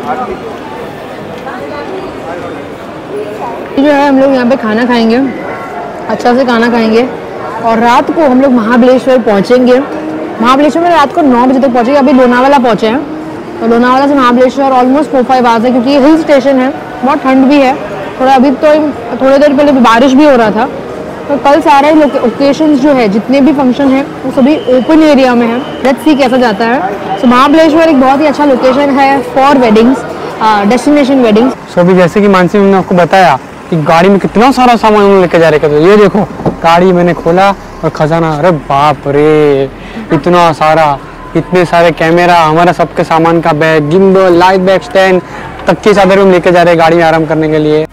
जो है हम लोग यहाँ पे खाना खाएंगे, अच्छा से खाना खाएंगे और रात को हम लोग महाबलेश्वर पहुँचेंगे। महाबलेश्वर में रात को 9 बजे तक पहुँचेंगे। अभी लोनावाला पहुँचे हैं, तो लोनावाला से महाबलेश्वर ऑलमोस्ट 4-5 आवर्स है, क्योंकि ये हिल स्टेशन है, बहुत ठंड भी है थोड़ा। अभी तो थोड़ी देर पहले बारिश भी हो रहा था। तो कल सारे लोकेशंस जो है, जितने भी फंक्शन है, वो सभी ओपन एरिया में है। लेट्स सी कैसा जाता है। सो महाबलेश्वर एक बहुत ही अच्छा लोकेशन है for weddings, destination weddings. So अभी जैसे कि मानसी ने आपको बताया कि गाड़ी में कितना सारा सामान लेके जा रहे थे, तो ये देखो गाड़ी मैंने खोला और खजाना, अरे बाप रे इतना सारा, इतने सारे कैमरा, हमारा सबके सामान का bag, gimbal, light bag stand तक की चादर हम लेके जा रहे हैं गाड़ी में आराम करने के लिए।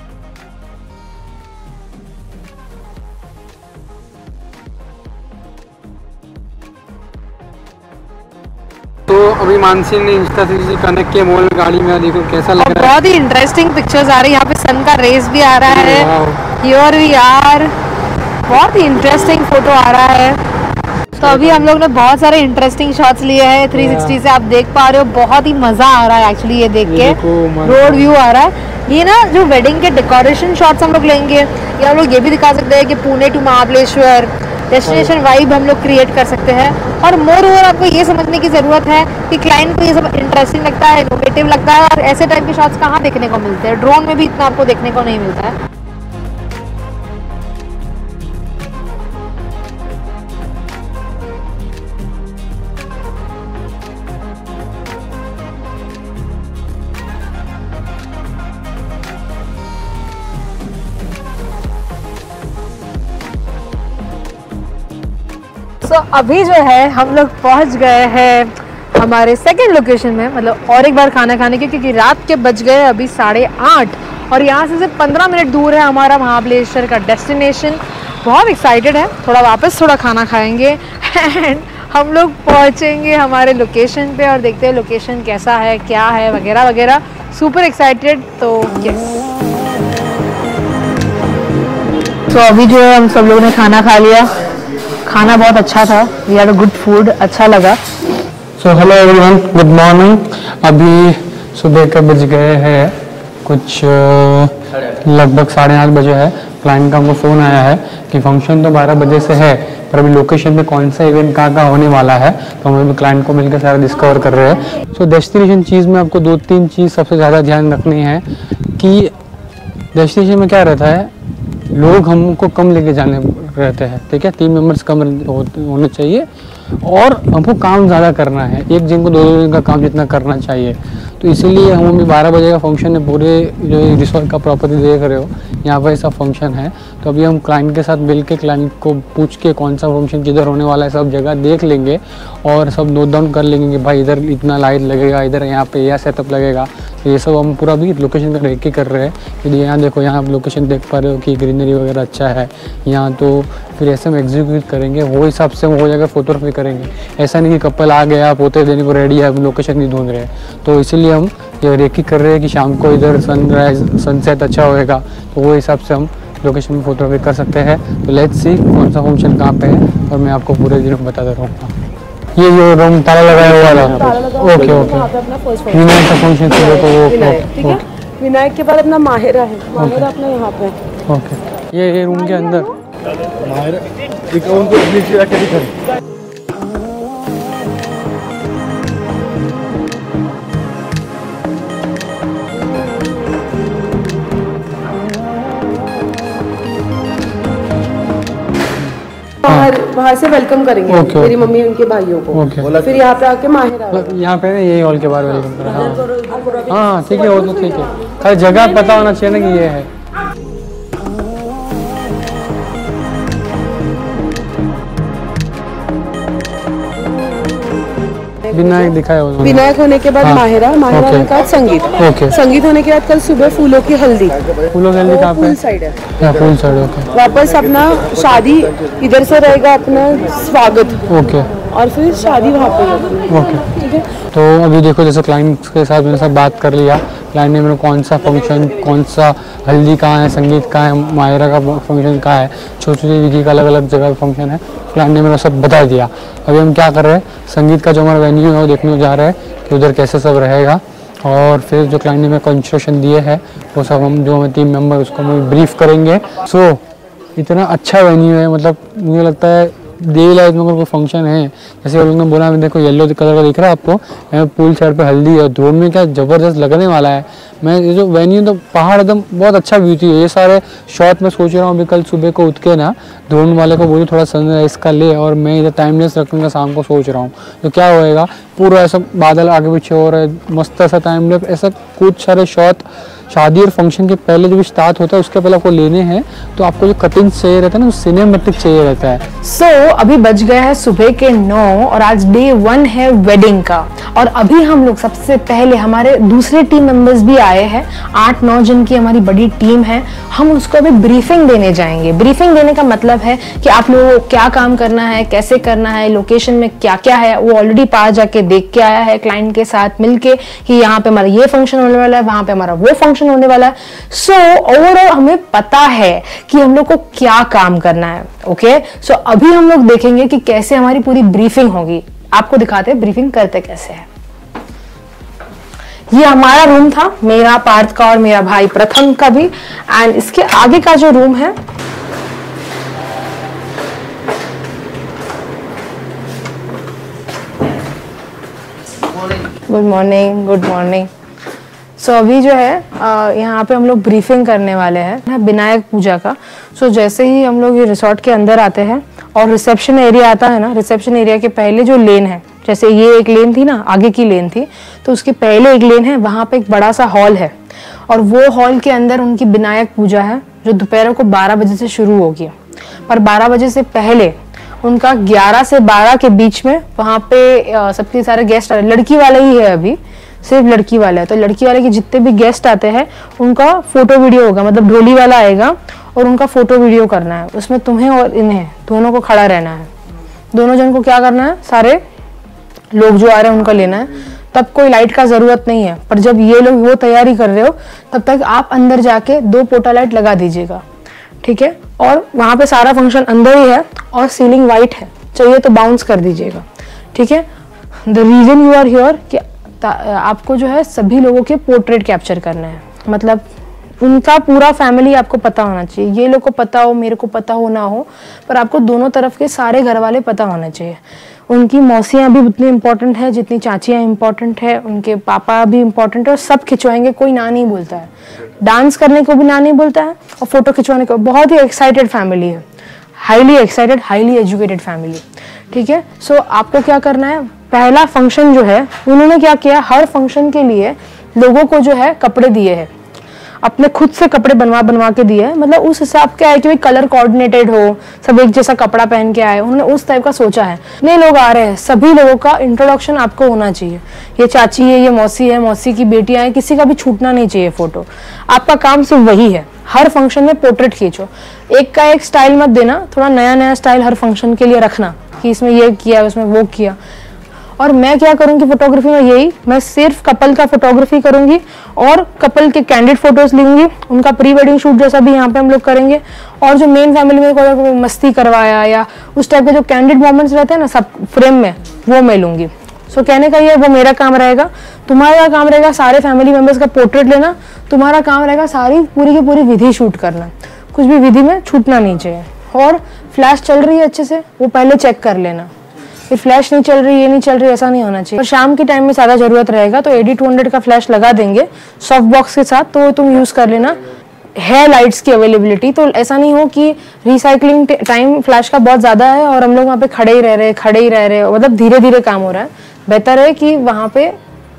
तो अभी मानसी ने इंस्टा से कनेक्ट किया मोबाइल में गाड़ी में, देखो कैसा लग रहा है। बहुत ही इंटरेस्टिंग पिक्चर्स आ रही है। यहाँ पे सन का रेस भी आ रहा है। हियर वी आर, बहुत ही इंटरेस्टिंग फोटो आ रहा है। तो अभी हम लोग ने बहुत सारे इंटरेस्टिंग शॉट्स लिए हैं 360 से, आप देख पा रहे हो। बहुत ही मजा आ रहा है एक्चुअली ये देख के, रोड व्यू आ रहा है। ये ना जो वेडिंग के डेकोरेशन शॉट्स हम लोग लेंगे, या हम लोग ये भी दिखा सकते हैं कि Pune to Mahabaleshwar destination vibe हम लोग क्रिएट कर सकते हैं। और मोर ओवर आपको ये समझने की ज़रूरत है कि क्लाइंट को ये सब इंटरेस्टिंग लगता है, इनोवेटिव लगता है, और ऐसे टाइप के शॉट्स कहाँ देखने को मिलते हैं। ड्रोन में भी इतना आपको देखने को नहीं मिलता है। तो अभी जो है हम लोग पहुंच गए हैं हमारे सेकंड लोकेशन में, मतलब और एक बार खाना खाने के, क्योंकि रात के बज गए अभी 8:30 और यहाँ से सिर्फ 15 मिनट दूर है हमारा महाबलेश्वर का डेस्टिनेशन। बहुत एक्साइटेड है, थोड़ा खाना खाएंगे एंड हम लोग पहुँचेंगे हमारे लोकेशन पे और देखते हैं लोकेशन कैसा है, क्या है, वगैरह वगैरह। Super excited. तो यस, तो अभी जो है हम सब लोगों ने खाना खा लिया। खाना बहुत अच्छा था, we had a good food, अच्छा लगा। So hello everyone, good morning. अभी सुबह के बज गए हैं कुछ लगभग 8:30 बजे है। क्लाइंट का हमको फ़ोन आया है कि फंक्शन तो 12 बजे से है, पर अभी लोकेशन पे कौन सा इवेंट कहाँ होने वाला है, तो हम अभी क्लाइंट को मिलकर सारा डिस्कवर कर रहे हैं। सो डेस्टिनेशन चीज़ में आपको 2-3 चीज़ सबसे ज़्यादा ध्यान रखनी है कि डेस्टिनेशन में क्या रहता है, लोग हमको कम लेके जाने रहते हैं, ठीक है, 3 मेंबर्स कम होने चाहिए और हमको काम ज़्यादा करना है। एक दिन को 2 दिन का काम जितना करना चाहिए। तो इसीलिए हम अभी 12 बजे का फंक्शन है, पूरे जो रिसोर्ट का प्रॉपर्टी देख रहे हो यहाँ पर ऐसा फंक्शन है। तो अभी हम क्लाइंट के साथ मिल के क्लाइंट को पूछ के कौन सा फंक्शन किधर होने वाला है सब जगह देख लेंगे और सब नोट डाउन कर लेंगे कि भाई इधर इतना लाइट लगेगा, इधर यहाँ पे यह सेटअप लगेगा। तो ये सब हम पूरा भी लोकेशन का देख के कर रहे हैं। यदि यहाँ देखो, यहाँ आप लोकेशन देख पा रहे हो कि ग्रीनरी वगैरह अच्छा है यहाँ, तो फिर ऐसे हम एग्जीक्यूट करेंगे, वो हिसाब से हम हो जाएगा, फोटोग्राफी करेंगे। ऐसा नहीं कि कपल आ गया, पोते देने को रेडी है, हम लोकेशन नहीं ढूंढ रहे हैं। तो इसीलिए हम ये रेकी कर रहे हैं कि शाम को इधर सनराइज सनसेट अच्छा होएगा, तो वो हिसाब से हम लोकेशन में फोटोग्राफी कर सकते हैं। तो लेट्स सी कौन सा फंक्शन कहाँ पे है और मैं आपको पूरे दिन बताता रहूँगा। ये जो रूम ताला लगाया हुआ है, ओके ओके, विनायक का फंक्शन सुबह को, वो विनायक के बाद अपना माहिरा है, माहिरा अपना यहाँ पे। ओके, ये रूम के अंदर माहिरा उनको नीचे रख के दिखा। बाहर से वेलकम करेंगे मेरी मम्मी उनके भाइयों को। फिर यहाँ पे आके माहिरा, यहाँ पे ना यही हॉल के बाहर वेलकम करें। हाँ ठीक है, वो तो ठीक है, खाली जगह पता होना चाहिए ना कि ये है। विनायक दिखाया हुआ, विनायक होने के बाद माहिरा, माहिरा होने के बाद संगीत, संगीत होने के बाद कल सुबह फूलों की हल्दी। फूलों की हल्दी कहाँ पे? साइड है, फुल साइड। ओके, वापस अपना शादी इधर से रहेगा, अपना स्वागत। ओके, और फिर शादी वहाँ पे। ओके ठीक है। तो अभी देखो, जैसे क्लाइंट के साथ मैंने सब बात कर लिया। क्लाइंट ने मेरे कौन सा फंक्शन, कौन सा हल्दी कहाँ है, संगीत कहाँ है, माहिरा का फंक्शन कहाँ है, छोटी छोटी विधि का अलग अलग जगह फंक्शन है, क्लाइंट ने मेरा सब बता दिया। अभी हम क्या कर रहे हैं, संगीत का जो हमारा वेन्यू है वो देखने जा रहे हैं कि उधर कैसे सब रहेगा और फिर जो क्लाइंट ने मेरे को इंस्ट्रक्शन दिए है वो सब हम जो हमें टीम मेंबर उसको हम ब्रीफ करेंगे। सो इतना अच्छा वेन्यू है, मतलब मुझे लगता है डे लाइफ में अगर कोई फंक्शन है, जैसे वो लोग ने बोला देखो येलो कलर का दिख रहा है आपको, पूल साइड पे हल्दी है, ड्रोन में क्या ज़बरदस्त लगने वाला है। मैं ये जो वेन्यू तो पहाड़ एकदम बहुत अच्छा व्यू थी, ये सारे शॉट मैं सोच रहा हूँ अभी कल सुबह को उठ के ना ड्रोन वाले को बोलूँ थोड़ा सनराइज का ले, और मैं इधर टाइमलेस रखने का शाम को सोच रहा हूँ। तो क्या होएगा, पूरा ऐसा बादल आगे पीछे हो रहा है, मस्त ऐसा टाइमलेस, ऐसा कुछ सारे शॉट शादी और फंक्शन के पहले जो भी स्टार्ट होता है उसके पहले आपको लेने हैं। तो आपको जो कटिंग चाहिए रहता है ना, वो सिनेमैटिक चाहिए रहता है। सो अभी बज गए हैं सुबह के 9 और आज डे 1 है वेडिंग का। और अभी हम लोग सबसे पहले हमारे दूसरे टीम मेंबर्स भी आए हैं, 8-9 जन की हमारी बड़ी टीम है। हम उसको अभी ब्रीफिंग देने जाएंगे। ब्रीफिंग देने का मतलब है कि आप लोगों को क्या काम करना है, कैसे करना है, लोकेशन में क्या क्या है, वो ऑलरेडी पास जाके देख के आया है क्लाइंट के साथ मिलके कि यहाँ पे हमारा ये फंक्शन होने वाला है, वहां पे हमारा वो फंक्शन होने वाला है। सो ओवरऑल हमें पता है कि हम लोग को क्या काम करना है। ओके, सो अभी हम लोग देखेंगे कि कैसे हमारी पूरी ब्रीफिंग होगी। आपको दिखाते हैं ब्रीफिंग करते कैसे है। ये हमारा रूम था, मेरा, पार्थ का और मेरा भाई प्रथम का भी। एंड इसके आगे का जो रूम है good morning, good morning. So अभी जो है यहाँ पे हम लोग ब्रीफिंग करने वाले हैं विनायक पूजा का। सो जैसे ही हम लोग ये रिसोर्ट के अंदर आते हैं और रिसेप्शन एरिया आता है ना, रिसेप्शन एरिया के पहले जो लेन है, जैसे ये एक लेन थी ना, आगे की लेन थी, तो उसके पहले एक लेन है, वहाँ पे एक बड़ा सा हॉल है और वो हॉल के अंदर उनकी विनायक पूजा है जो दोपहर को 12 बजे से शुरू होगी। पर 12 बजे से पहले उनका 11 से 12 के बीच में वहाँ पे सबके सारे गेस्ट, लड़की वाला ही है अभी, सिर्फ लड़की वाला है, तो लड़की वाले के जितने भी गेस्ट आते हैं उनका फोटो वीडियो होगा, मतलब ढोली वाला आएगा और उनका फोटो वीडियो करना है। उसमें तुम्हें और इन्हें दोनों को खड़ा रहना है। दोनों जन को क्या करना है, सारे लोग जो आ रहे हैं उनका लेना है। तब कोई लाइट का जरूरत नहीं है, पर जब ये लोग वो तैयारी कर रहे हो तब तक आप अंदर जाके 2 पोटा लाइट लगा दीजिएगा, ठीक है। और वहां पे सारा फंक्शन अंदर ही है और सीलिंग वाइट है, चाहिए तो बाउंस कर दीजिएगा, ठीक है। The reason you are here कि आपको जो है सभी लोगों के पोर्ट्रेट कैप्चर करना है, मतलब उनका पूरा फैमिली आपको पता होना चाहिए। ये लोग को पता हो, मेरे को पता हो ना हो, पर आपको दोनों तरफ के सारे घर वाले पता होने चाहिए। उनकी मौसियाँ भी उतनी इम्पोर्टेंट है जितनी चाचियाँ इम्पोर्टेंट है, उनके पापा भी इम्पोर्टेंट है, और सब खिंचवाएंगे, कोई ना नहीं बोलता है। डांस करने को भी ना नहीं बोलता है और फोटो खिंचवाने को। बहुत ही एक्साइटेड फैमिली है, highly excited, highly educated family, ठीक है। सो आपको क्या करना है, पहला फंक्शन जो है उन्होंने क्या किया, हर फंक्शन के लिए लोगों को जो है कपड़े दिए हैं, अपने खुद से कपड़े बनवा के दिए हैं। मतलब उस हिसाब के आए कि भाई कलर कोऑर्डिनेटेड हो, सब एक जैसा कपड़ा पहन के आए, उन्होंने उस टाइप का सोचा है। नए लोग आ रहे हैं, सभी लोगों का इंट्रोडक्शन आपको होना चाहिए। ये चाची है, ये मौसी है, मौसी की बेटियां हैं, किसी का भी छूटना नहीं चाहिए फोटो। आपका काम सिर्फ वही है, हर फंक्शन में पोर्ट्रेट खींचो। एक का एक स्टाइल मत देना, थोड़ा नया नया स्टाइल हर फंक्शन के लिए रखना कि इसमें ये किया, उसमें वो किया। और मैं क्या करूंगी फोटोग्राफी में, यही मैं सिर्फ कपल का फोटोग्राफी करूंगी और कपल के कैंडिड फोटोज लूंगी। उनका प्री वेडिंग शूट जैसा भी यहाँ पे हम लोग करेंगे। और जो मेन फैमिली में कोई मस्ती करवाया या उस टाइप के जो कैंडिड मोमेंट्स रहते हैं ना सब फ्रेम में, वो मैं लूंगी। सो कहने का ये वो मेरा काम रहेगा। तुम्हारा काम रहेगा सारे फैमिली मेंबर्स का पोर्ट्रेट लेना। तुम्हारा काम रहेगा सारी पूरी की पूरी विधि शूट करना, कुछ भी विधि में छूटना नहीं चाहिए। और फ्लैश चल रही है अच्छे से, वो पहले चेक कर लेना। ये फ्लैश नहीं चल रही, ये नहीं चल रही, ऐसा नहीं होना चाहिए। और शाम के टाइम में ज़्यादा जरूरत रहेगा तो AD200 का फ्लैश लगा देंगे सॉफ्ट बॉक्स के साथ, तो तुम यूज़ कर लेना। है लाइट्स की अवेलेबिलिटी, तो ऐसा नहीं हो कि रिसाइकलिंग टाइम फ्लैश का बहुत ज़्यादा है और हम लोग वहाँ पे खड़े ही रह रहे, मतलब धीरे धीरे काम हो रहा है। बेहतर है कि वहाँ पे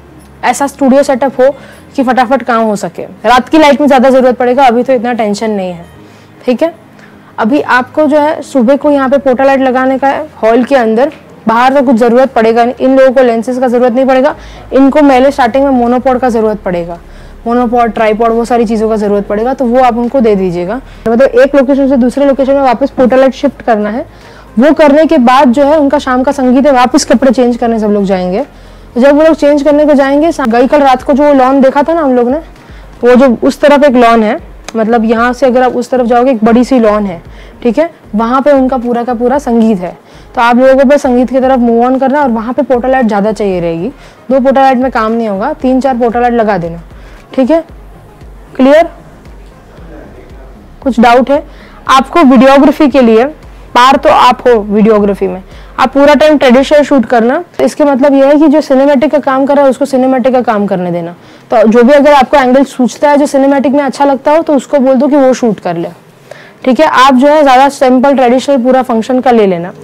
ऐसा स्टूडियो सेटअप हो कि फटाफट काम हो सके। रात की लाइट में ज़्यादा ज़रूरत पड़ेगा, अभी तो इतना टेंशन नहीं है, ठीक है। अभी आपको जो है सुबह को यहाँ पे पोर्टा लाइट लगाने का है हॉल के अंदर। बाहर तो कुछ ज़रूरत पड़ेगा नहीं, इन लोगों को लेंसेज का ज़रूरत नहीं पड़ेगा। इनको पहले स्टार्टिंग में मोनोपॉड का ज़रूरत पड़ेगा, मोनोपॉड, ट्राईपॉड, वो सारी चीज़ों का ज़रूरत पड़ेगा, तो वो आप उनको दे दीजिएगा। मतलब एक लोकेशन से दूसरे लोकेशन में वापस पोर्टा लाइट शिफ्ट करना है। वो करने के बाद जो है उनका शाम का संगीत है, वापस कपड़े चेंज करने सब लोग जाएंगे। तो जब वो लोग चेंज करने को जाएंगे, गई कल रात को जो लॉन देखा था ना हम लोग ने, वो जो उस तरफ एक लॉन है, मतलब यहाँ से अगर आप उस तरफ जाओगे एक बड़ी सी लॉन है, ठीक है, वहाँ पे उनका पूरा का पूरा संगीत है। तो आप लोगों को बस संगीत की तरफ मूव ऑन करना, और वहाँ पे पोर्टा लाइट ज़्यादा चाहिए रहेगी। 2 पोर्टा लाइट में काम नहीं होगा, 3-4 पोर्टा लाइट लगा देना, ठीक है? क्लियर? कुछ डाउट है? आपको वीडियोग्राफी के लिए पार तो आप हो वीडियोग्राफी में, आप पूरा टाइम ट्रेडिशनल शूट करना। तो इसके मतलब यह है कि जो सिनेमैटिक का काम कर रहा है उसको सिनेमैटिक का काम करने देना। तो जो भी अगर आपको एंगल सूझता है जो सिनेमैटिक में अच्छा लगता हो तो उसको बोल दो कि वो शूट कर ले, ठीक है? आप जो है ज़्यादा सिंपल ट्रेडिशनल पूरा फंक्शन का ले लेना।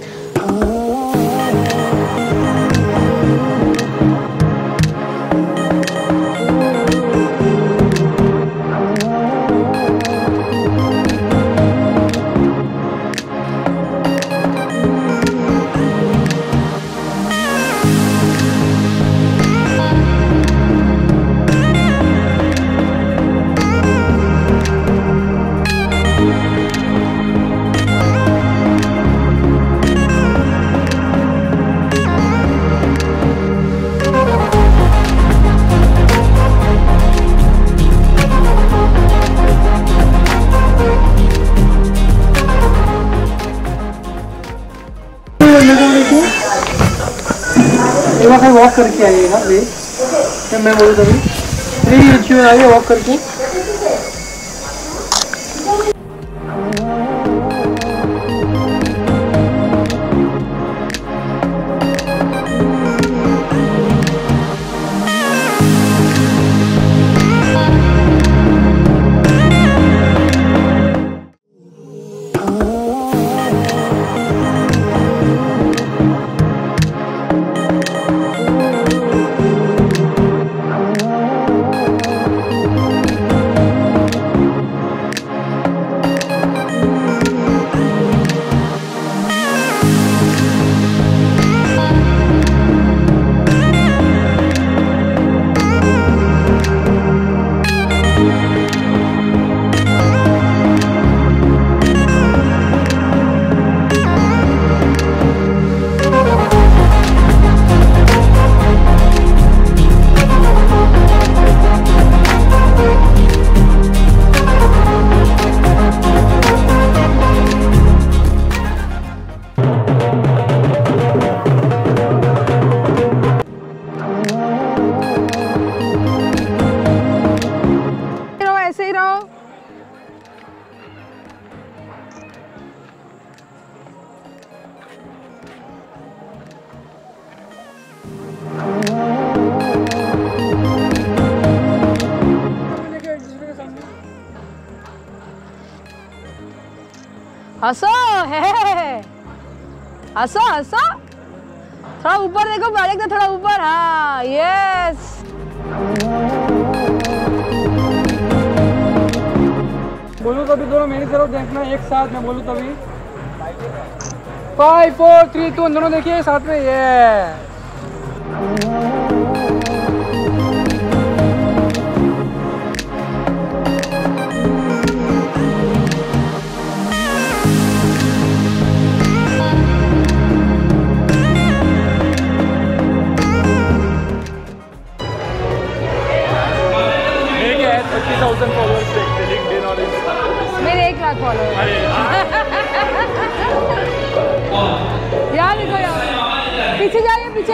एक बार वॉक करके आइएगा प्लीज, जब मैं बोलूँ तभी 3 इंच आइए वॉक करके। हंसो है, हंसो हंसो, थोड़ा ऊपर देखो, बारीक थोड़ा ऊपर, हाँ यस। बोलूँ तभी दोनों मेरी तरफ देखना एक साथ, मैं बोलूँ तभी 5 4 3 2 दोनों देखिए साथ में, ये मेरे 1 लाख फॉलोअर। यार देखो यार, पीछे जाइए पीछे।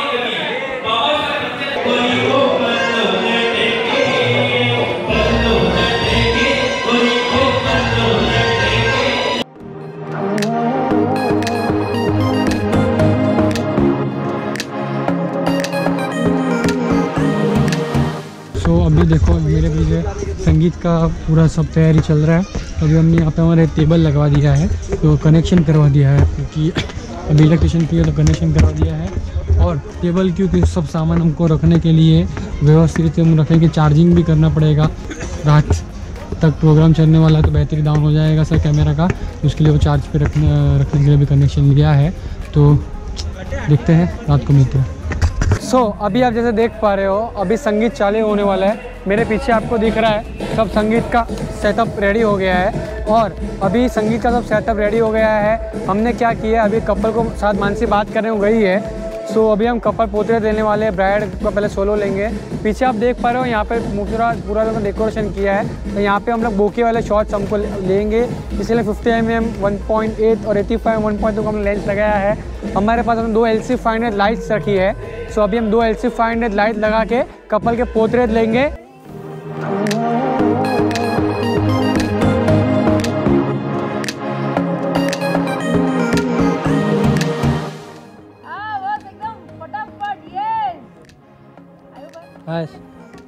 अभी देखो मेरे पीछे संगीत का पूरा सब तैयारी चल रहा है। अभी हमने यहाँ पे हमारे टेबल लगवा दिया है, तो कनेक्शन करवा दिया है, क्योंकि अभी इलेक्ट्रिशियन की तो कनेक्शन करवा दिया है। और टेबल क्योंकि सब सामान हमको रखने के लिए व्यवस्थित हम रखेंगे, चार्जिंग भी करना पड़ेगा। रात तक प्रोग्राम चलने वाला है तो बैटरी डाउन हो जाएगा सर कैमरा का, उसके लिए वो चार्ज पे रखने के लिए भी कनेक्शन लिया है। तो देखते हैं, रात को मिलते हैं। अभी आप जैसे देख पा रहे हो, अभी संगीत चालू होने वाला है। मेरे पीछे आपको दिख रहा है सब संगीत का सेटअप रेडी हो गया है, और अभी संगीत का सब सेटअप रेडी हो गया है। हमने क्या किया, अभी कपल को साथ मानसी बात करने को गई है, सो अभी हम कपल पोर्ट्रेट लेने वाले हैं। ब्राइड का पहले सोलो लेंगे। पीछे आप देख पा रहे हो यहाँ पे पूरा डेकोरेशन किया है। तो यहाँ पे हम लोग बोके वाले शॉट्स हमको लेंगे, इसलिए 50 mm 1.8 और 85 1.2 का हमने लेंस लगाया है। हमारे पास हमने 2 LC 500 लाइट्स रखी है। सो अभी हम 2 LC 500 लाइट लगा के कपल के पोर्ट्रेट लेंगे। बस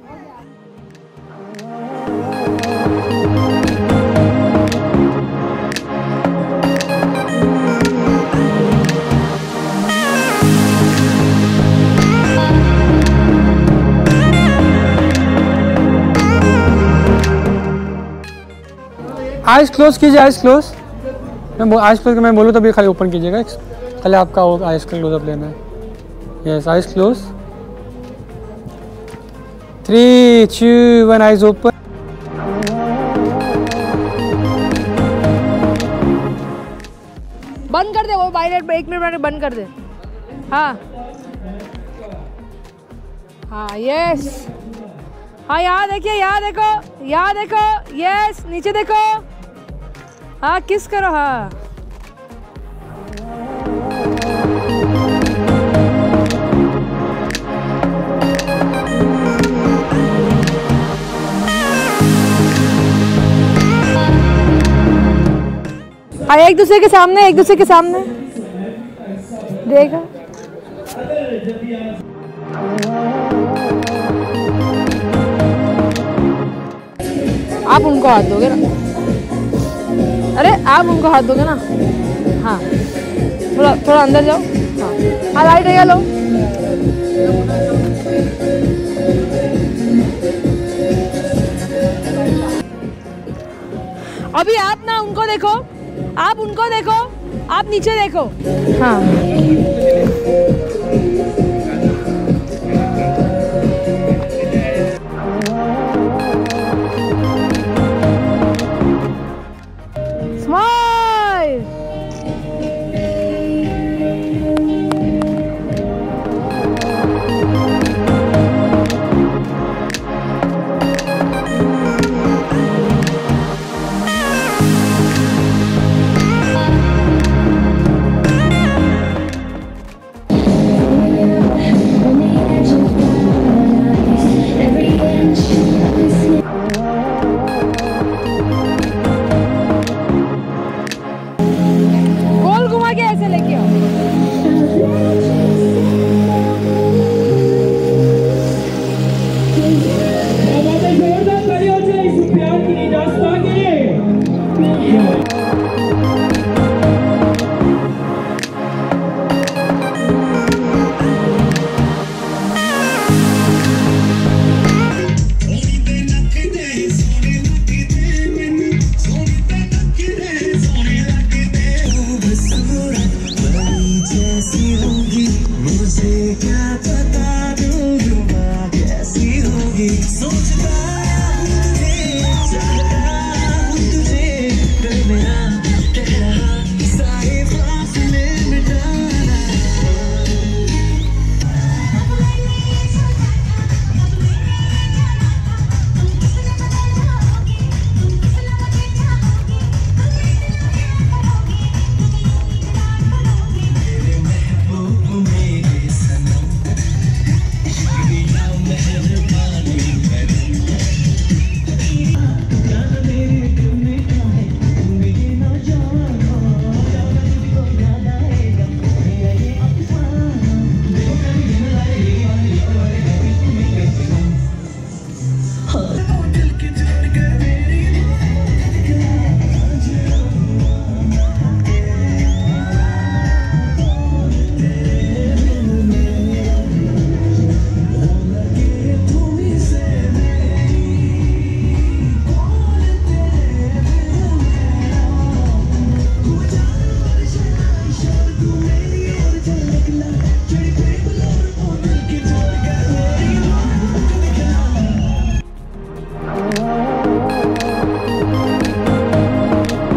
आइज क्लोज कीजिए, आइज क्लोज। मैं आइज क्लोज मैं बोलूँ तभी खाली ओपन कीजिएगा, खाली आपका आइज का क्लोजअप लेना है। Yes, eyes close. 3, 2, 1, eyes open. बंद कर दे वो वायलेट, 1 मिनट बंद कर दे। हाँ हाँ, यस। हाँ, यहाँ देखिए, यहाँ देखो, यहाँ देखो, यस, नीचे देखो। हाँ, किस करो। हाँ, एक दूसरे के सामने, एक दूसरे के सामने देखा। आप उनको हाथ दोगे ना? अरे आप उनको हाथ दोगे ना? हाँ, थोड़ा अंदर जाओ। हाँ, लाइट है, लो। अभी आप ना उनको देखो, आप उनको देखो, आप नीचे देखो। हाँ,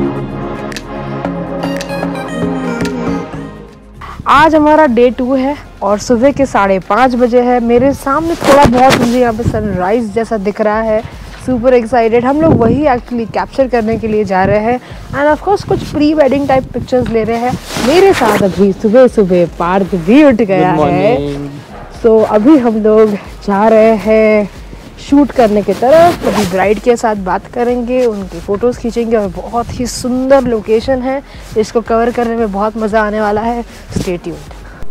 आज हमारा डे 2 है और सुबह के 5:30 बजे है। मेरे सामने थोड़ा बहुत मुझे यहाँ पे सनराइज़ जैसा दिख रहा है। Super excited. हम लोग वही एक्चुअली कैप्चर करने के लिए जा रहे हैं एंड ऑफ कोर्स कुछ प्री वेडिंग टाइप पिक्चर्स ले रहे हैं। मेरे साथ अभी सुबह सुबह पार्थ भी उठ गया है। तो अभी हम लोग जा रहे हैं शूट करने की तरफ। अभी ब्राइड के साथ बात करेंगे, उनकी फ़ोटोज़ खींचेंगे और बहुत ही सुंदर लोकेशन है, इसको कवर करने में बहुत मज़ा आने वाला है। Stay tuned.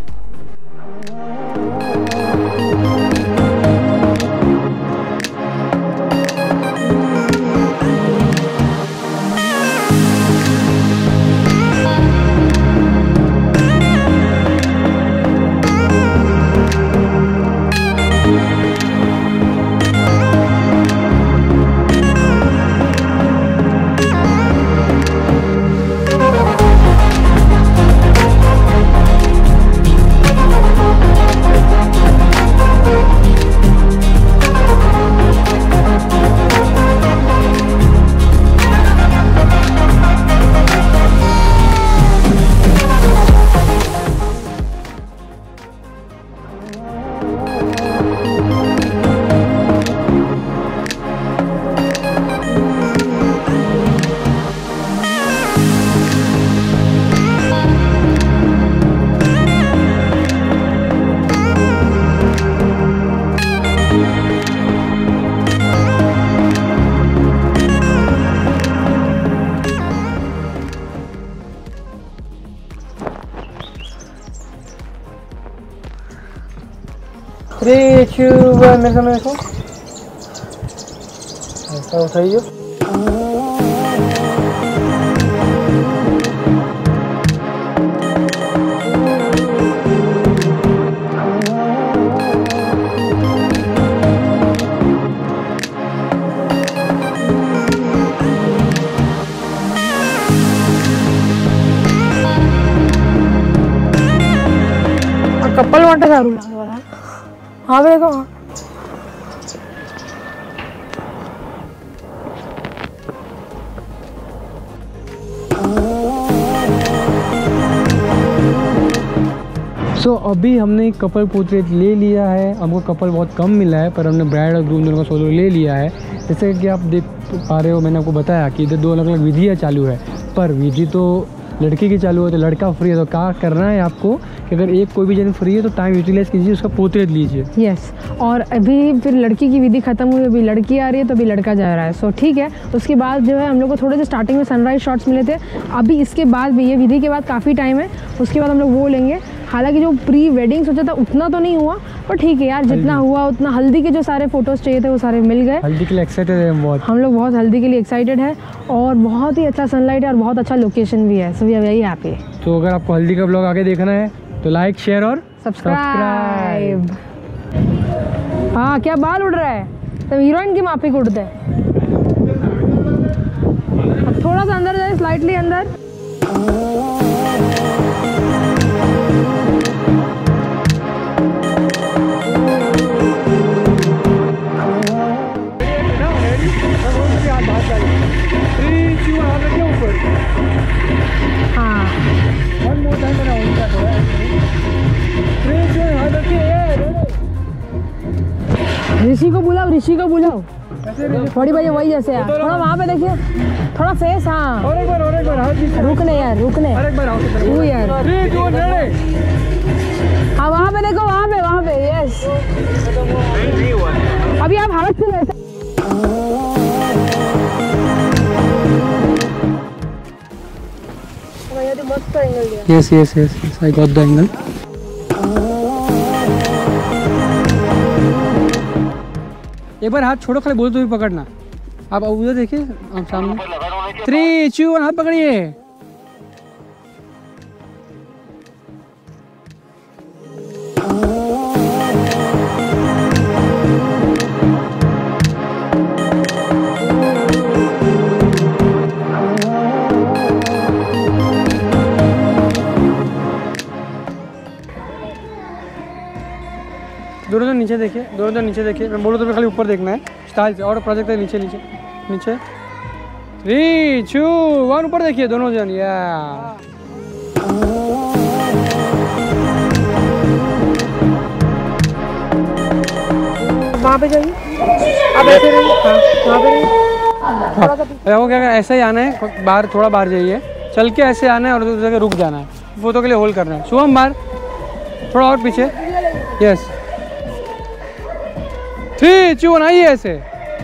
मेरे सामने देखो, ऐसा उठाइए। कपल वाटर दारू लगा रहा है। हाँ देखो, हाँ सो अभी हमने कपल पोर्ट्रेट ले लिया है। हमको कपल बहुत कम मिला है, पर हमने ब्राइड और ग्रूम दोनों का सोलो ले लिया है। जैसे कि आप देख पा रहे हो, मैंने आपको बताया कि इधर 2 अलग अलग विधियाँ चालू है, पर विधि तो लड़की की चालू है तो लड़का फ्री है। तो क्या करना है आपको कि अगर एक कोई भी जन फ्री है तो टाइम यूटिलाइज कीजिए, उसका पोर्ट्रेट लीजिए। यस, और अभी फिर लड़की की विधि खत्म हुई, अभी लड़की आ रही है तो अभी लड़का जा रहा है। सो ठीक है, उसके बाद जो है हम लोग को थोड़े से स्टार्टिंग में सनराइज शॉट्स मिले थे। अभी इसके बाद भी, ये विधि के बाद काफ़ी टाइम है, उसके बाद हम लोग वो लेंगे। हालांकि जो प्री वेडिंग सोचा था उतना तो नहीं हुआ, पर ठीक है यार, जितना हुआ उतना। हल्दी के जो सारे फोटोज़ चाहिए थे वो सारे मिल गए। हल्दी के लिए एक्साइटेड है हम लोग बहुत हल्दी के लिए एक्साइटेड है, और बहुत ही अच्छा सनलाइट है और बहुत अच्छा लोकेशन भी है। So we are very happy. तो अगर आपको हल्दी का ब्लॉग आगे देखना है तो लाइक, शेयर और सब्सक्राइब। हाँ, क्या बाल उड़ रहा है, तब हीरोइन की माफी उड़ते हैं। अब थोड़ा सा अंदर जाए, स्लाइटली अंदर। हाँ, ऋषि को बुलाओ, ऋषि को बुलाओ। थोड़ी भाई वही जैसे यार, थोड़ा वहाँ पे देखिए, थोड़ा फेस। हाँ, और एक बार रुकने यार, रुकने तू यार। हाँ, वहाँ पे देखो, वहाँ पे यस। अभी आप हालत से वैसे मस्त एंगल दिया। yes, I got the angle. एक बार हाथ छोड़ो, खाली बोल तो भी पकड़ना। आप उधर देखिए, आप सामने 3, 2, 1 हाथ पकड़िए। दोनों नीचे देखिए, दोनों नीचे देखिए। मैं बोलूँ तो खाली ऊपर देखना है स्टाइल से, और प्रोजेक्ट है नीचे नीचे नीचे। 3, 2, 1 ऊपर देखिए दोनों जन। या वहाँ पे जाइए, आप ऐसे रहिए, हाँ वहाँ पे रहिए, थोड़ा सा देखो क्या ऐसे ही आना है, बाहर थोड़ा बाहर जाइए, चल के ऐसे आना है और दूसरी जगह रुक जाना है, फोटो के लिए होल्ड करना है। शुभम बाहर थोड़ा और पीछे, यस 3 2 1 आइए ऐसे।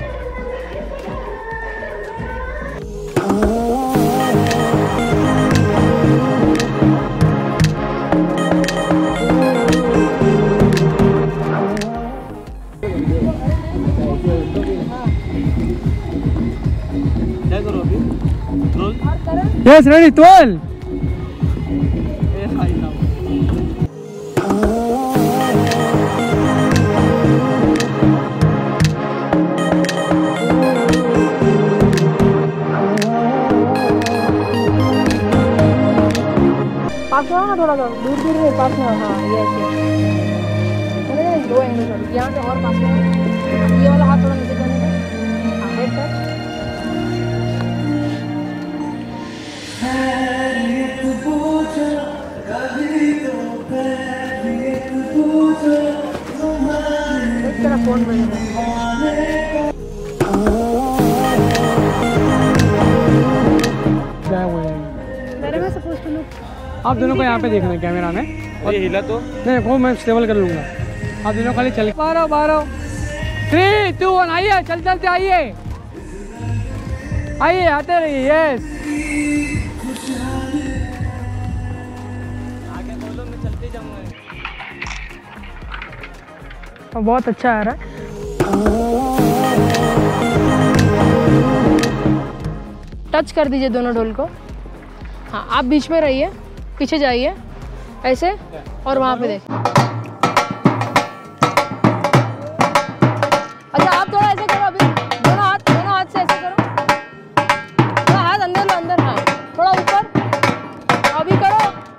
Yes, ready, 12. पास में आओ ना, थोड़ा सा दूर दूर में पास में, हाँ यस यस, दो एंगल कर, यहाँ से और पास में आओ, ये वाला हाथ थोड़ा नीचे करने का, हाँ हेड टच। तेरा फोन बज रहा है। आप दोनों को यहाँ पे देखना है कैमरा में, और ये हिला तो नहीं, वो मैं स्टेबल कर लूँगा। आप दोनों खाली चल, बारह 3 2 1 आइए, चलते आइए, आइए आते रहिए, यस। आगे बोलो, मैं चलते जाऊँगा। बहुत अच्छा आ रहा है। टच कर दीजिए दोनों ढोल को, हाँ आप बीच में रहिए, पीछे जाइए ऐसे, और वहाँ पे देख। अच्छा आप थोड़ा ऐसे करो, अभी दोनों हाथ से ऐसे करो, थोड़ा हाथ अंदर लो, अंदर, हाँ थोड़ा ऊपर, अभी करो।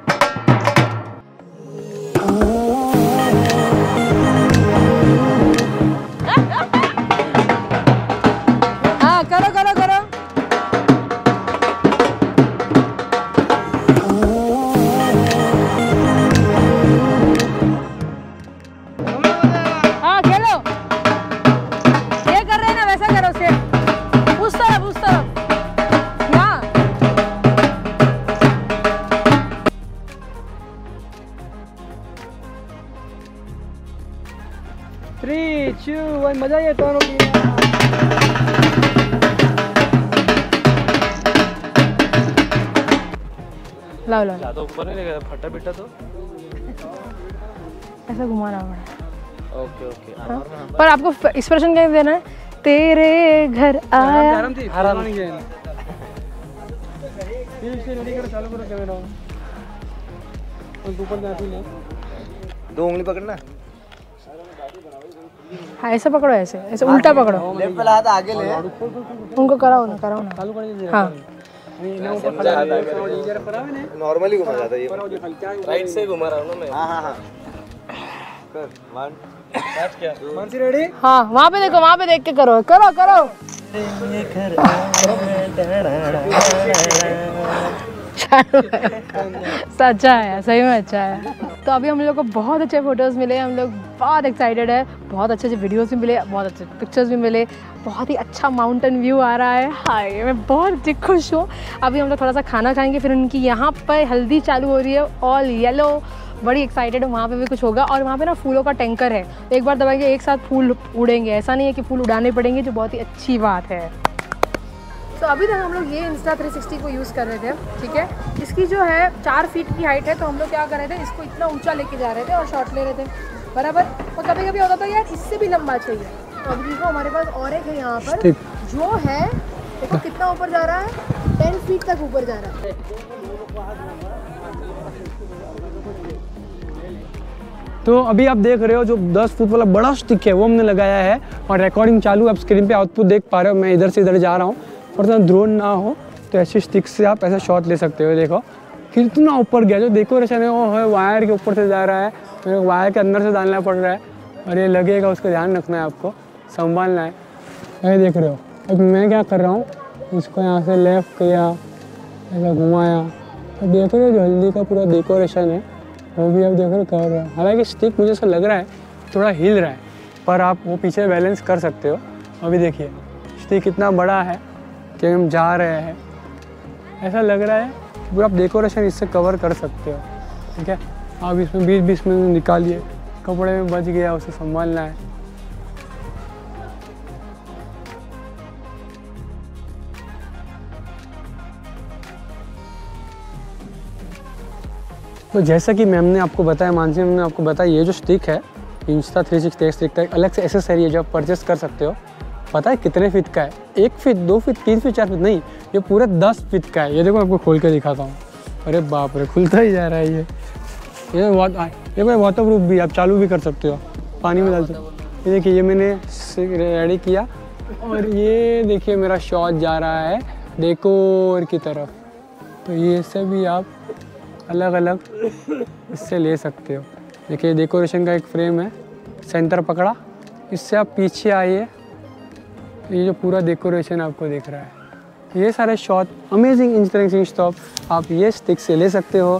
हाँ करो करो करो। हाँ खेलो, ये कर रहे हैं ना वैसा करो, से उस तरफ यहाँ। 3 2 1 मजा आइए दोनों की। लाओ लाओ, ज़्यादा ऊपर नहीं लगेगा, फटा पिटा तो। ऐसा घुमाना पड़ा। ओके ओके, हाँ? पर आपको एक्सप्रेशन क्या देना है, तेरे घर आया। आराम नहीं है। रेडी करो, चालू करो कैमरा, ऊपर जाती है, 2 उंगली पकड़ना, हाँ ऐसे पकड़ो, ऐसे ऐसे उल्टा पकड़ो, लेफ्ट वाला हाथ आगे ले, उनको कराओ ना चालू कर दीजिए। हाँ नॉर्मली घुमा जाता है ये, राइट से घुमा रहा हूँ ना मैं। हाँ कर 1 स्टार्ट किया। मानसी रेडी? हाँ वहाँ पे देखो, वहाँ पे देख के करो करो करो। अच्छा है, सही में अच्छा है। तो अभी हम लोग को बहुत अच्छे फोटोज़ मिले, हम लोग बहुत एक्साइटेड है, बहुत अच्छे अच्छे वीडियोस भी मिले, बहुत अच्छे पिक्चर्स भी मिले, बहुत ही अच्छा माउंटेन व्यू आ रहा है। हाय मैं बहुत ही खुश हूँ। अभी हम लोग थोड़ा सा खाना खाएंगे, फिर उनकी यहाँ पर हल्दी चालू हो रही है, ऑल येलो, बड़ी एक्साइटेड हूँ। वहाँ पे भी कुछ होगा, और वहाँ पे ना फूलों का टैंकर है, एक बार दबाएंगे एक साथ फूल उड़ेंगे, ऐसा नहीं है कि फूल उड़ाने पड़ेंगे, जो बहुत ही अच्छी बात है। तो अभी तक हम लोग ये Insta360 को यूज़ कर रहे थे, ठीक है। इसकी जो है 4 फीट की हाइट है, तो हम लोग क्या कर रहे थे, इसको इतना ऊंचा लेके जा रहे थे और शॉट ले रहे थे, बराबर। और कभी कभी होता था यार इससे भी लंबा चाहिए, तो अभी देखो हमारे पास और एक है यहाँ पर, जो है देखो कितना ऊपर जा रहा है, 10 फीट तक ऊपर जा रहा है। तो अभी आप देख रहे हो जो 10 फुट वाला बड़ा स्टिक है वो हमने लगाया है, और रिकॉर्डिंग चालू, आप स्क्रीन पे आउटपुट देख पा रहे हो। मैं इधर से इधर जा रहा हूँ, और ड्रोन ना हो तो ऐसी स्टिक से आप ऐसा शॉट ले सकते हो। देखो कितना ऊपर गया, जो डेकोरेशन है वो है वायर के ऊपर से जा रहा है, मेरे को वायर के अंदर से डालना पड़ रहा है, और ये लगेगा, उसका ध्यान रखना है, आपको संभालना है। ये देख रहे हो, अब मैं क्या कर रहा हूँ, इसको यहाँ से लेफ्ट किया, ऐसा घुमाया, अब देख रहे हो जो हल्दी का पूरा डेकोरेशन है वो भी आप देख रहे हो कर रहा है। हालांकि स्टिक मुझे ऐसा लग रहा है थोड़ा हिल रहा है, पर आप वो पीछे बैलेंस कर सकते हो। अभी देखिए स्टिक इतना बड़ा है कि हम जा रहे हैं, ऐसा लग रहा है कि पूरा आप डेकोरेशन इससे कवर कर सकते हो। ठीक है, आप इसमें 20-20 मिनट निकालिए, कपड़े में बच गया उसे संभालना है। तो जैसा कि मैम ने आपको बताया, मानसी मैम ने आपको बताया, ये जो स्टिक है इंस्टा 360 स्टिक का एक अलग से एसेसरी है जो आप परचेस कर सकते हो। पता है कितने फीट का है? 1 फीट, 2 फीट, 3 फीट, 4 फीट नहीं, ये पूरे 10 फीट का है। ये देखो आपको खोल के दिखाता हूँ। अरे बाप रे, खुलता ही जा रहा है ये कोई वाटर प्रूफ भी, आप चालू भी कर सकते हो, पानी में डाल सकते हो। ये देखिए, ये मैंने रेडी किया और ये देखिए मेरा शॉट जा रहा है डेकोर की तरफ। तो ये से भी आप अलग अलग इससे ले सकते हो। देखिए डेकोरेशन का एक फ्रेम है, सेंटर पकड़ा, इससे आप पीछे आइए, ये जो पूरा डेकोरेशन आपको दिख रहा है। ये सारे शॉट अमेजिंग इंस्टाग्राम स्टॉप आप ये स्टिक से ले सकते हो।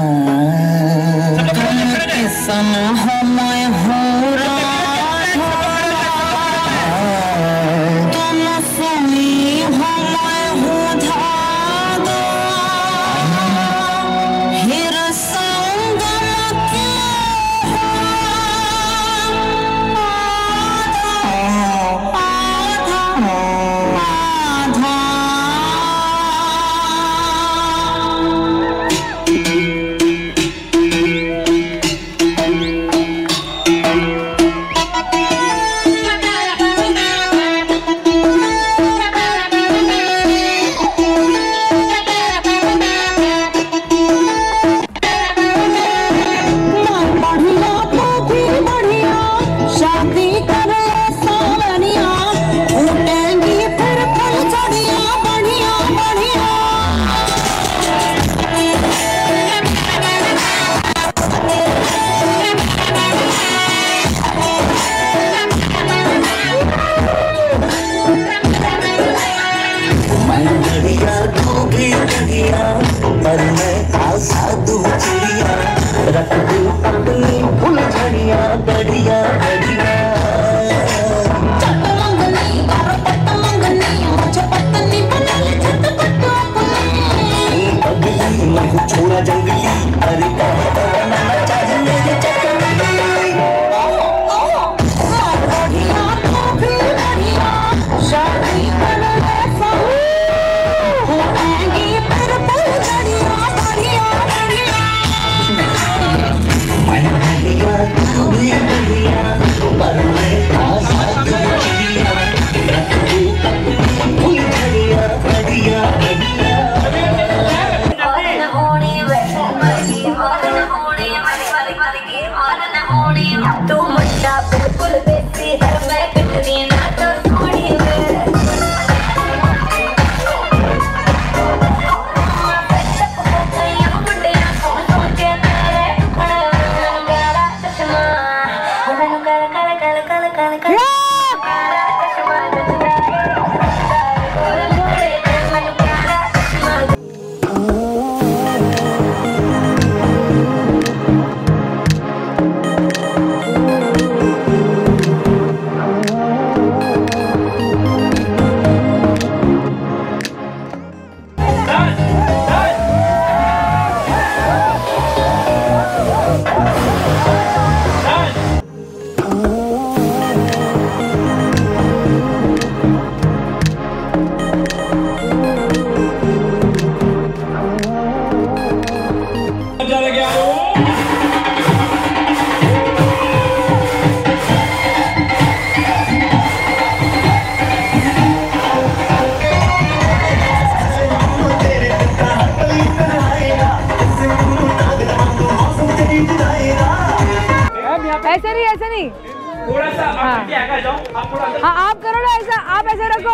ऐसे नहीं थोड़ा सा आगे जाओ आप थोड़ा। हाँ आप करो ना ऐसा, आप ऐसे रखो,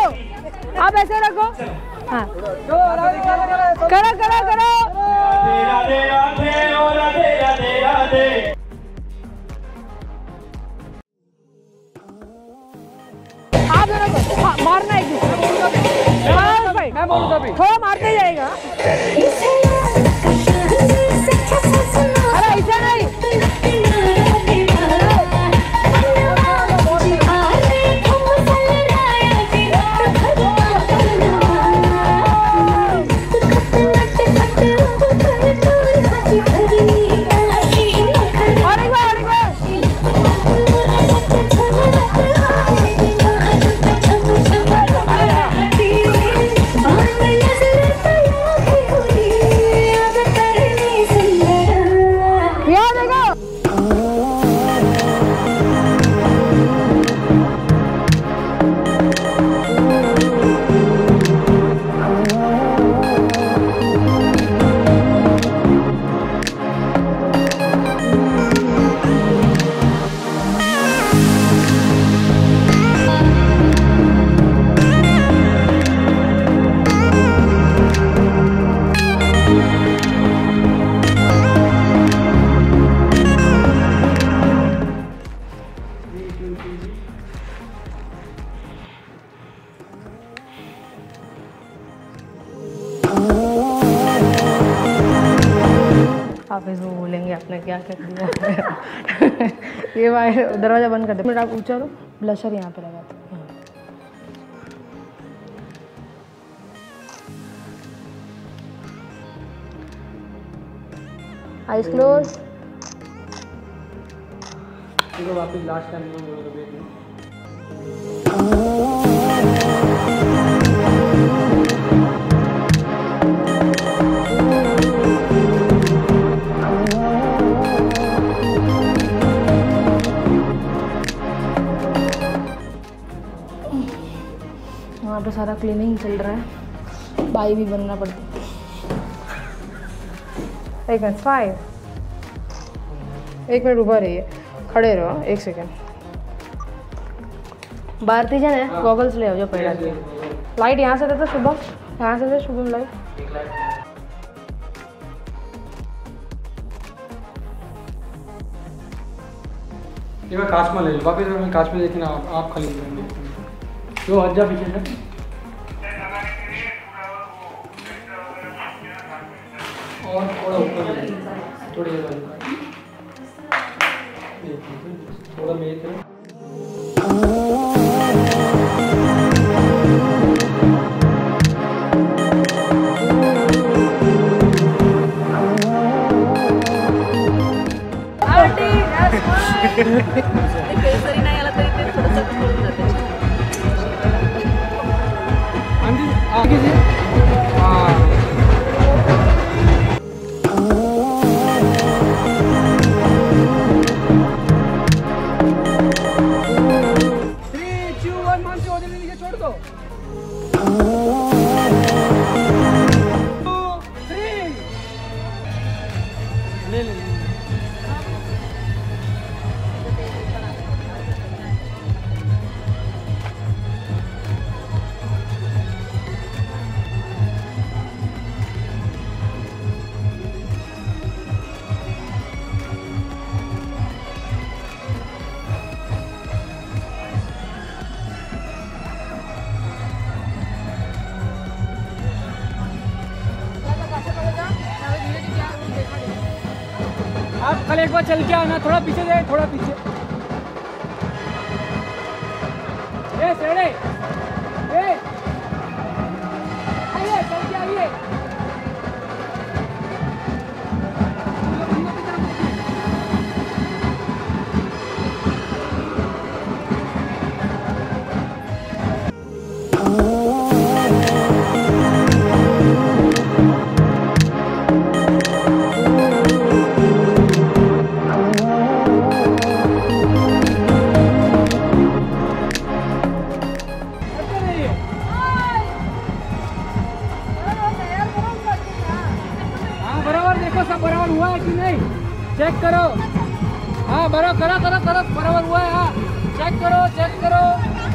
आप ऐसे रखो। हाँ करो करो करो। राधे राधे राधे राधे राधे। आप दोनों को मारना एक दूसरे, थोड़ा मारते जाएगा। अरे ऐसा नहीं, आप इसको बोलेंगे आपने क्या क्या दिया। ये भाई दरवाज़ा बंद कर दे। मिनट आप ऊँचा लो, ब्लशर यहाँ पे लगाते हैं। Eyes close. वापस लास्ट टाइम वहाँ पे सारा क्लीनिंग चल रहा है, बाई भी बनना पड़ती है। एक मिनट 5 एक मिनट रुका रहिए, खड़े रहो 1 सेकेंड। भारती जन है, गॉगल्स ले आओ जो पहला के। लाइट यहाँ से देता शुभम, यहाँ से दे शुभम लाइट। ये मैं काश में ले लूँ, वापस मैं काश में देखना आप खाली लेंगे जो हज्जा पीछे से। और थोड़ा ऊपर थोड़ी थोड़ा मेरे केसरी नाही आला तरी ते थोडंसं पडून जाते. आप कल एक बार चल के आना, थोड़ा पीछे जाए, थोड़ा पीछे। ये सेड़े, ये आइए, चल के आइए। बराबर हुआ है कि नहीं चेक करो। हाँ बराबर करो करो करो, बराबर हुआ है। हाँ चेक करो चेक करो।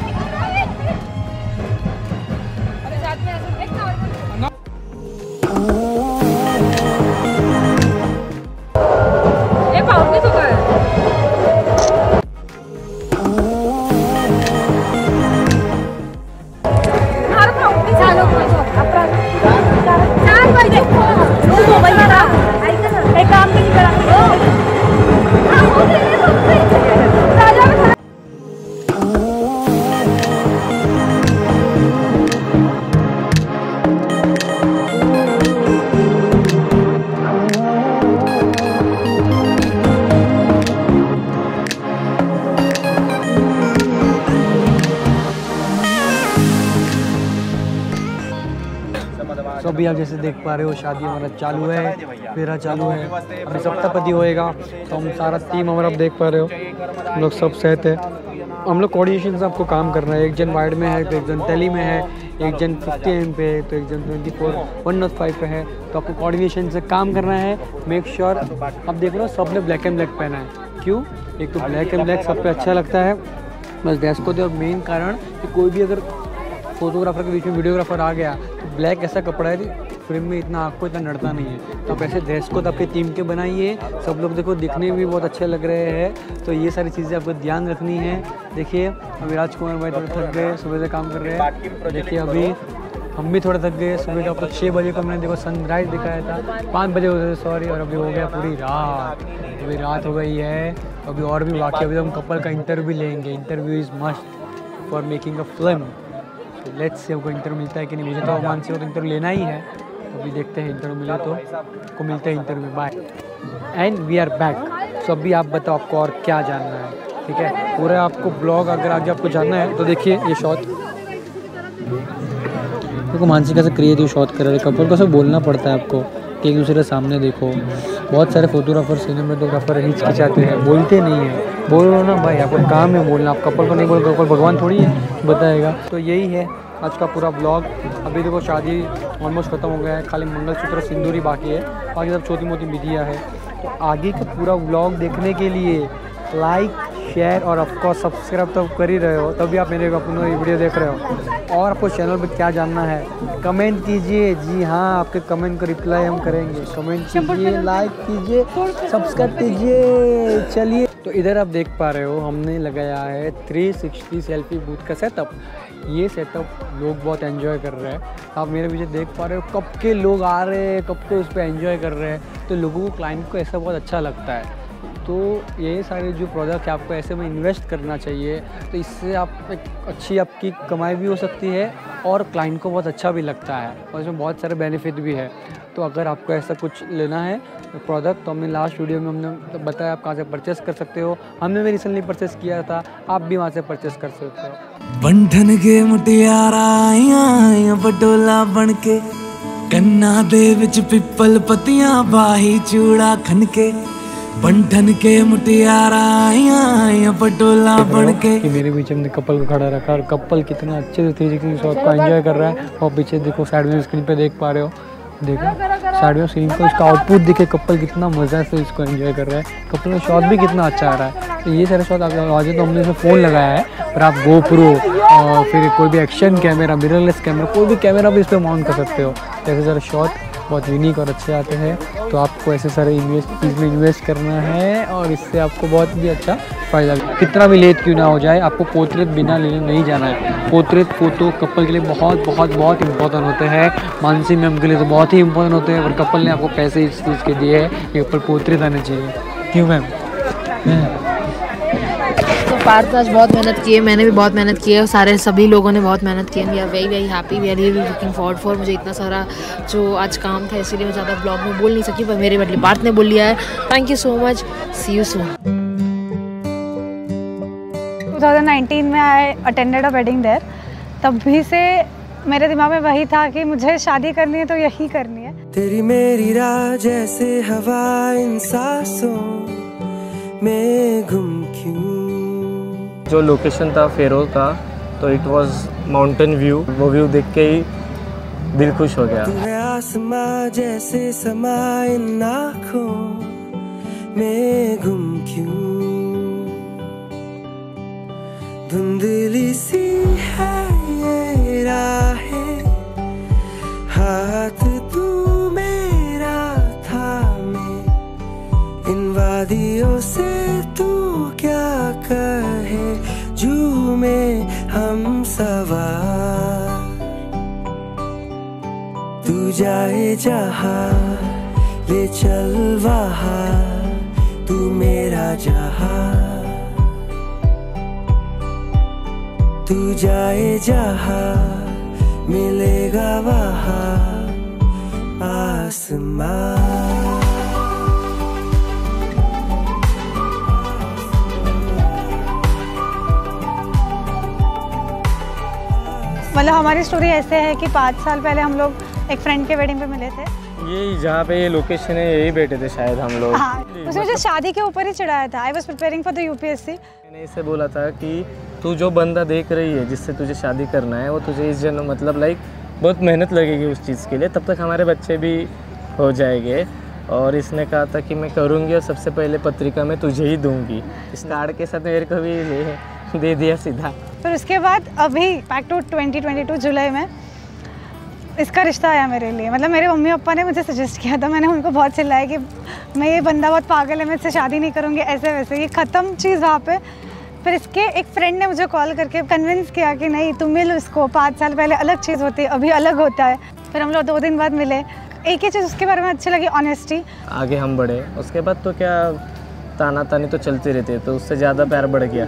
अरे साथ में ऐसे देख ना। ये पाउंड में तो क्या है? हर पाउंड में चालू करो। चार बजे वो भैया एक काम भी नहीं करा। तो अभी आप जैसे देख पा रहे हो शादी हमारा चालू है, फेरा चालू है, अभी सप्तापति होएगा। तो हम सारा टीम हमारा आप देख पा रहे हो, हम लोग सब सेट है। हम लोग कोऑर्डिनेशन से आपको काम करना है। एक जन वाइड में है, तो एक जन टेली में है, एक जन 50 mm पे है, तो एक जन 24/105 पे है। तो आपको कोऑर्डिनेशन से काम करना है। मेक श्योर आप देख रहे हो सब ने ब्लैक एंड ब्लैक पहना है। क्यों? एक तो ब्लैक एंड ब्लैक सब पे अच्छा लगता है, बस ड्रेस को दे। और मेन कारण कि कोई भी अगर फोटोग्राफर के बीच में वीडियोग्राफर आ गया तो ब्लैक ऐसा कपड़ा है फिल्म में इतना आपको इतना नड़ता नहीं है। तो आप ऐसे ड्रेस को तो आपके टीम के बनाइए, सब लोग देखो दिखने में भी बहुत अच्छे लग रहे हैं। तो ये सारी चीज़ें आपको ध्यान रखनी है। देखिए अभी राजकुमार भाई थोड़े थक गए, सुबह से काम कर रहे हैं। देखिए अभी हम भी थोड़ा थक गए। सुबह का 6 बजे को मैंने देखो सनराइज़ दिखाया था, 5 बजे हो गए सॉरी, और अभी हो गया पूरी रात। अभी रात हो गई है, अभी और भी बाकी। अभी हम कपल का इंटरव्यू लेंगे। Interview is must for making a film. Let's say हमको इंटरव्यू मिलता है कि नहीं। मुझे तो मान से तो इंटरव्यू लेना ही है, अभी देखते हैं इंटरव्यू मिले तो को मिलते हैं interview. Bye and we are back. So अभी आप बताओ आपको और क्या जानना है, ठीक है। पूरा आपको ब्लॉग अगर आगे आपको जानना है तो देखिए ये शॉट देखो, मानसी कैसे क्रिएटिव शॉट कर रहे हैं। कपल को सब बोलना पड़ता है आपको कि एक दूसरे के सामने देखो। बहुत सारे फोटोग्राफर सिनेमेटोग्राफर हिचकिचाते हैं, बोलते नहीं है। बोलो ना भाई, आपका काम है बोलना। आप कपल को नहीं बोल, कपल भगवान थोड़ी है बताएगा। तो यही है आज का पूरा ब्लॉग। अभी देखो शादी ऑलमोस्ट ख़त्म हो गया है, खाली मंगलसूत्र सिंदूरी बाकी है, बाकी सब छोटी मोटी विधियाँ है। तो आगे का पूरा ब्लॉग देखने के लिए लाइक शेयर और ऑफकोर्स सब्सक्राइब तो कर ही रहे हो, तभी आप मेरे अपना वीडियो देख रहे हो। और आपको चैनल पे क्या जानना है कमेंट कीजिए। जी हाँ, आपके कमेंट को रिप्लाई हम करेंगे। कमेंट कीजिए, लाइक कीजिए, सब्सक्राइब कीजिए। चलिए, तो इधर आप देख पा रहे हो हमने लगाया है 360 सेल्फी बूथ का सेटअप। ये सेटअप लोग बहुत एंजॉय कर रहे हैं। आप मेरे पीछे देख पा रहे हो कब के लोग आ रहे हैं, कब के उस पर एंजॉय कर रहे हैं। तो लोगों को, क्लाइंट को ऐसा बहुत अच्छा लगता है। तो ये सारे जो प्रोडक्ट है आपको ऐसे में इन्वेस्ट करना चाहिए। तो इससे आप एक अच्छी आपकी कमाई भी हो सकती है और क्लाइंट को बहुत अच्छा भी लगता है, और इसमें बहुत सारे बेनिफिट भी है। तो अगर आपको ऐसा कुछ लेना है प्रोडक्ट, तो हमने लास्ट वीडियो में हमने बताया आप कहाँ से परचेस कर सकते हो। हमने भी रिसेंटली परचेस किया था, आप भी वहाँ से परचेस कर सकते हो। बंधन के मुटियारा आया बटोला बन के, कन्ना दे विच पिपल पतियां बाही चूड़ा खन के। बंधन के मुटियारा आया पटोला बन के। कि मेरे पीछे हमने कपल को खड़ा रखा और कपल कितना अच्छे से 360 शॉट को एंजॉय कर रहा है। और पीछे देखो साइड में स्क्रीन पे देख पा रहे हो, देखो साइड में स्क्रीन पे उसका आउटपुट दिखे, कपल कितना मज़ा से इसको एंजॉय कर रहा है। कपल का शॉट भी कितना अच्छा आ रहा है। तो ये सारे शॉट आप आगे तो हमने इसमें फ़ोन लगाया है, पर आप GoPro और फिर कोई भी एक्शन कैमरा, मिररलेस कैमरा, कोई भी कैमरा भी इस पर माउंट कर सकते हो। तो ऐसे सारे शॉट बहुत यूनिक और अच्छे आते हैं। तो आपको ऐसे सारे चीज़ में इन्वेस्ट करना है और इससे आपको बहुत भी अच्छा फ़ायदा। कितना भी लेट क्यों ना हो जाए, आपको पोर्ट्रेट बिना लेने नहीं जाना है। पोर्ट्रेट फ़ोटो कपल के लिए बहुत बहुत बहुत इंपॉर्टेंट होते हैं। मानसी मैम के लिए तो बहुत ही इंपॉर्टेंट होते हैं, पर कपल ने आपको पैसे इस चीज़ के दिए हैं कि ऊपर पोर्ट्रेट आने चाहिए। क्यों मैम? तो पार्थ आज बहुत मेहनत की है, मैंने भी बहुत मेहनत की है, और सभी लोगों ने बहुत मेहनत की है। We are very very happy, we are really looking forward for. मुझे इतना सारा जो आज काम था इसीलिए मैं ज़्यादा ब्लॉग में बोल नहीं सकी, पर मेरे बदले पार्थ ने बोल लिया है। Thank you so much, see you soon. 2019 में I attended a wedding there. तब भी से मेरे दिमाग में वही था कि मुझे शादी करनी है तो यही करनी है। तेरी मेरी राह जैसे हवा इन सांसों में गुम क्यों। जो लोकेशन था फेरो का, तो इट वाज माउंटेन व्यू। वो व्यू देख के ही दिल खुश हो गया। तू है आसमां जैसे समा इन आँखों में गुम क्यों। धुंधली सी है ये राहें, हाथ तू मेरा थामे। इन वादियों से तू क्या कहे, झूमे हम सवार। तू जाए जहाँ ले चल वहाँ, तू मेरा जहाँ। तू जाए जहाँ मिलेगा वहाँ आसमां। मतलब हमारी स्टोरी ऐसे है कि 5 साल पहले हम लोग एक फ्रेंड के वेडिंग पे मिले थे। ये जहाँ पे ये लोकेशन है यही बैठे थे शायद हम लोग। हाँ, उसने मुझे शादी के ऊपर ही चढ़ाया था। I was preparing for the UPSC। मैंने इसे बोला था कि तू जो बंदा देख रही है जिससे तुझे शादी करना है, वो तुझे इस जन्म मतलब लाइक बहुत मेहनत लगेगी उस चीज़ के लिए, तब तक हमारे बच्चे भी हो जाएंगे। और इसने कहा था कि मैं करूँगी और सबसे पहले पत्रिका में तुझे ही दूँगी। इस कार्ड के साथ मेरे को भी दे दिया सीधा। फिर उसके बाद अभी बैक टू 2022 जुलाई में इसका रिश्ता आया मेरे लिए। मतलब मेरे मम्मी पापा ने मुझे सजेस्ट किया था, मैंने उनको बहुत चिल्लाया कि मैं ये बंदा बहुत पागल है, मैं इससे शादी नहीं करूँगी, ऐसे वैसे। ये ख़त्म चीज़ वहाँ पे फिर इसके एक फ्रेंड ने मुझे कॉल करके कन्विंस किया कि नहीं तुम मिल उसको, 5 साल पहले अलग चीज़ होती है, अभी अलग होता है। फिर हम लोग 2 दिन बाद मिले। एक ही चीज़ उसके बारे में अच्छी लगी, ऑनेस्टी। आगे हम बढ़े, उसके बाद तो क्या ताना तानी तो चलती रहती है, तो उससे ज़्यादा प्यार बढ़ गया।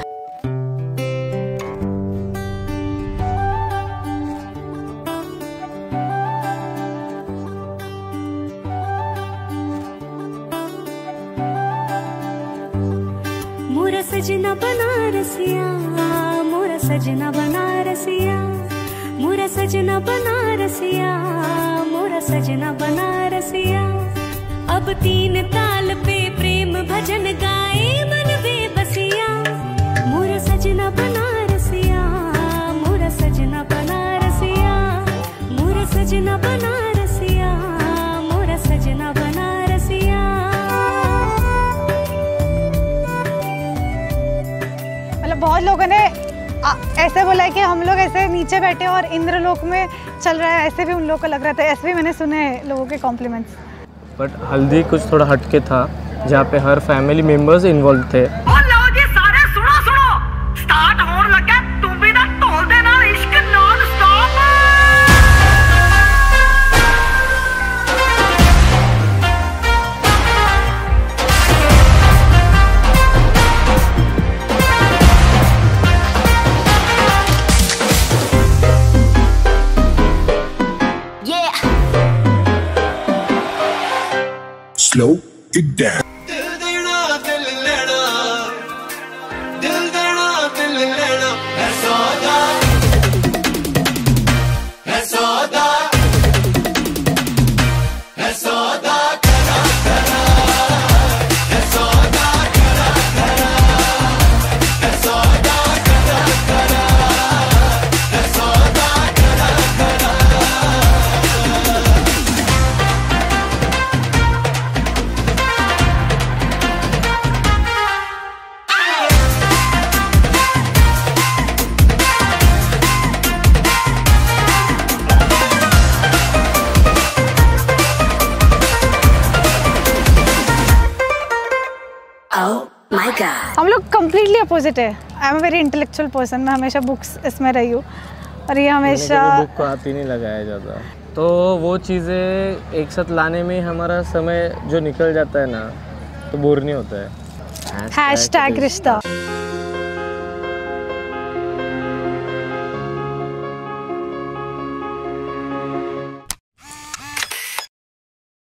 मोरा सजना बनारसिया, मोरा सजना बनारसिया, मोरा सजना बनारसिया, मोरा सजना बनारसिया। अब 3 ताल पे प्रेम भजन गाए मन बेबसिया। मोरा सजना बनारसिया, मोरा सजना बनारसिया, मोरा सजना बनारसिया, मोरा सजना बनारसिया। मतलब बहुत लोगों ने ऐसे बोला है कि हम लोग ऐसे नीचे बैठे और इंद्रलोक में चल रहा है, ऐसे भी उन लोगों को लग रहा था। ऐसे भी मैंने सुने हैं लोगों के कॉम्प्लीमेंट्स। बट हल्दी कुछ थोड़ा हटके था, जहाँ पे हर फैमिली मेम्बर्स इन्वॉल्व थे। Slow it down. हम लोग कम्प्लीटली अपोजिट है। I am a very intellectual person. मैं हमेशा बुक्स इसमें रही हूँ और ये हमेशा बुक को हाथ ही नहीं लगाया जाता, तो वो चीज़ें एक साथ लाने में हमारा समय जो निकल जाता है ना, तो बोर नहीं होता है। #रिश्ता।